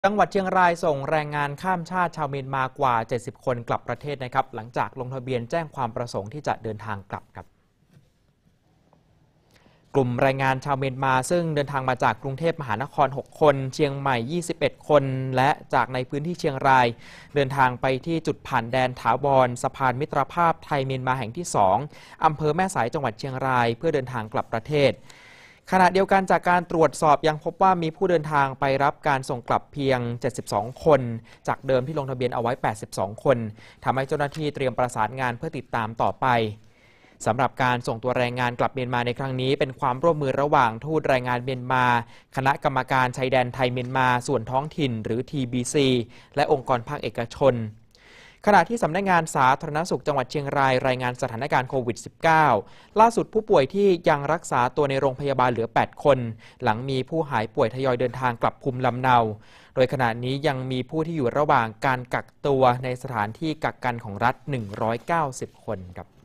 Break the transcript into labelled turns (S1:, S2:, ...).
S1: จังหวัดเชียงรายส่งแรงงานข้ามชาติชาวเมียนมากว่า 70 คนกลับประเทศนะครับหลังจากลงทะเบียนแจ้งความประสงค์ที่จะเดินทางกลับครับกลุ่มแรงงานชาวเมียนมาซึ่งเดินทางมาจากกรุงเทพมหานคร 6 คนเชียงใหม่ 21 คนและจากในพื้นที่เชียงรายเดินทางไปที่จุดผ่านแดนถาวรสะพานมิตรภาพไทยเมียนมาแห่งที่ 2 อำเภอแม่สายจังหวัดเชียงรายเพื่อเดินทางกลับประเทศขณะเดียวกันจากการตรวจสอบยังพบว่ามีผู้เดินทางไปรับการส่งกลับเพียง 72 คนจากเดิมที่ลงทะเบียนเอาไว้ 82 คนทำให้เจ้าหน้าที่เตรียมประสานงานเพื่อติดตามต่อไปสำหรับการส่งตัวแรงงานกลับเมียนมาในครั้งนี้เป็นความร่วมมือระหว่างทูตแรงงานเมียนมาคณะกรรมการชายแดนไทยเมียนมาส่วนท้องถิ่นหรือ TBC และองค์กรภาคเอกชนขณะที่สำนักงานสาธารณสุขจังหวัดเชียงรายรายงานสถานการณ์โควิด -19 ล่าสุดผู้ป่วยที่ยังรักษาตัวในโรงพยาบาลเหลือ 8 คนหลังมีผู้หายป่วยทยอยเดินทางกลับภูมิลำเนาโดยขณะนี้ยังมีผู้ที่อยู่ระหว่างการกักตัวในสถานที่กักกันของรัฐ 190 คนครับ